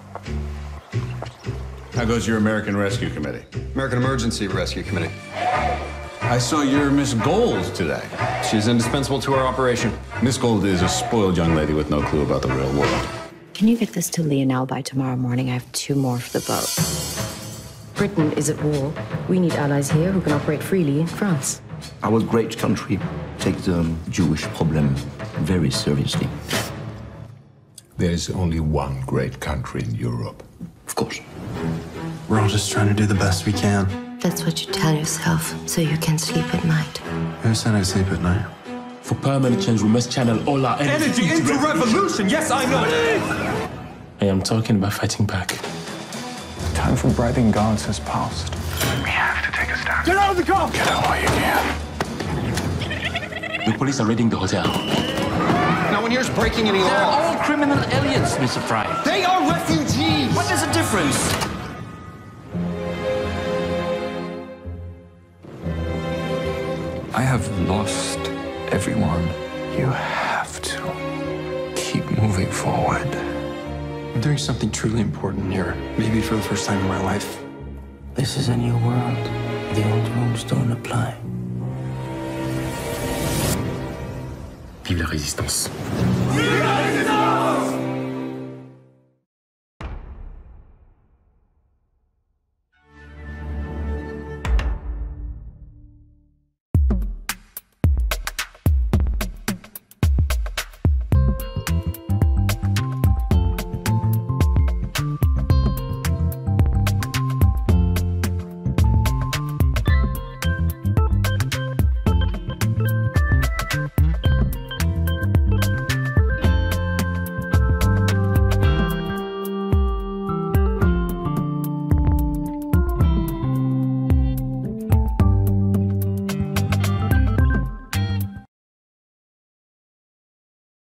How goes your American Rescue Committee? American Emergency Rescue Committee. I saw your Miss Gold today. She's indispensable to our operation. Miss Gold is a spoiled young lady with no clue about the real world. Can you get this to Lionel by tomorrow morning? I have 2 more for the boat. Britain is at war. We need allies here who can operate freely in France. Our great country takes the Jewish problem very seriously. There's only one great country in Europe. Of course. We're all just trying to do the best we can. That's what you tell yourself, so you can sleep at night. Who said I sleep at night? For permanent change, we must channel all our energy into revolution. Yes, I know. I am talking about fighting back. The time for bribing gods has passed. We have to take a stand. Get out of the car! Get out while you can. The police are raiding the hotel. No one here's breaking any law. They're all criminal aliens, Mr. Fry. They are refugees! What is the difference? I have lost everyone. You have to keep moving forward. I'm doing something truly important here. Maybe for the first time in my life. This is a new world. The old rules don't apply. Vive la résistance. Yeah!